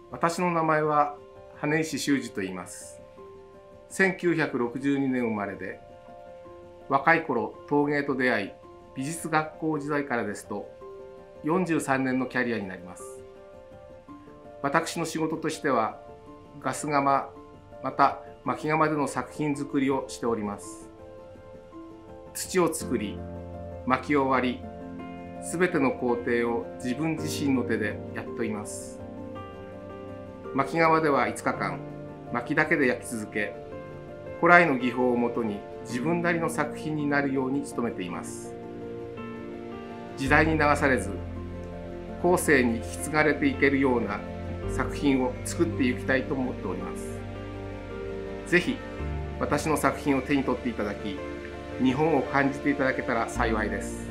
私の名前は羽石修二と言います。1962年生まれで、若い頃陶芸と出会い、美術学校時代からですと43年のキャリアになります。私の仕事としてはガス窯また薪窯での作品作りをしております。土を作り、薪を割り、すべての工程を自分自身の手でやっています。薪窯では5日間、薪だけで焼き続け、古来の技法をもとに自分なりの作品になるように努めています。時代に流されず、後世に引き継がれていけるような作品を作っていきたいと思っております。ぜひ私の作品を手に取っていただき、日本を感じていただけたら幸いです。